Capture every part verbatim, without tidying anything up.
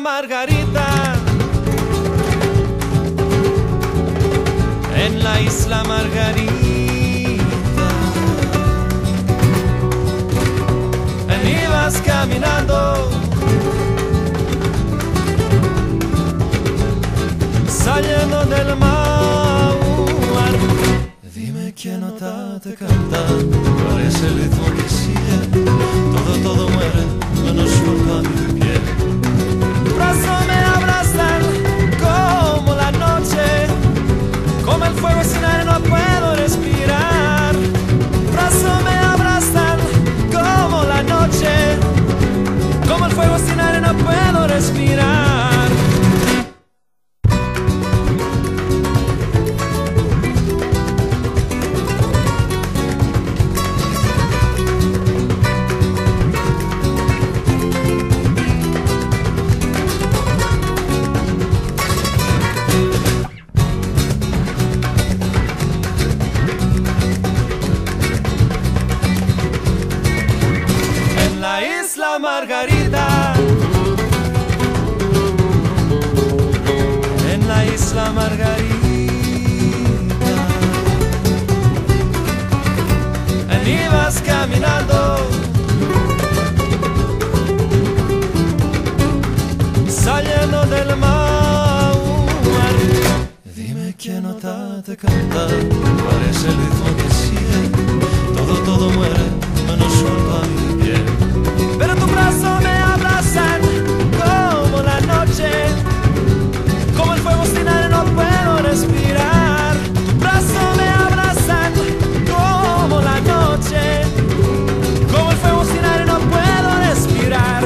Margarita, en la isla Margarita, ibas caminando, saliendo del mar. Dime qué nota te canta, cuál es el ritmo que sigue. Todo, todo muere, menos junto a mi piel. Tu brazo me abrazan como la noche, como el fuego sin aire no puedo respirar. Tu brazo me abrazan como la noche, como el fuego sin aire no puedo respirar. Margarita, en la isla Margarita, ibas caminando, saliendo del mar. Dime qué nota te canta, cuál es el ritmo que sigue. Todo, todo muere, menos junto a mi piel. Pero tu brazo me abrazan como la noche, como el fuego sin aire no puedo respirar. Tu brazo me abrazan como la noche, como el fuego sin aire no puedo respirar.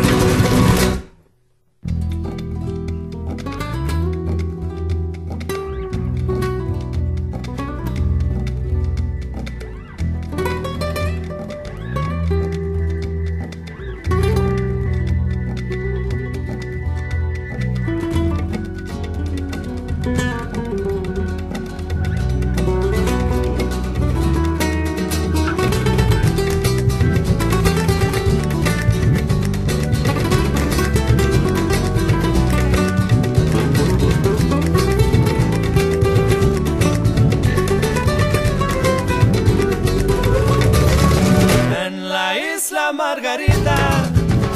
Margarita,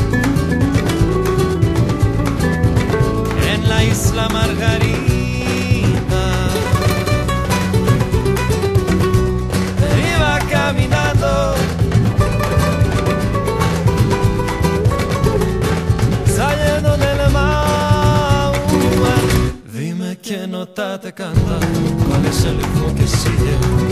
en la isla Margarita, iba caminando, saliendo del mar. Dime qué nota te canta, cuál es el ritmo que sigue.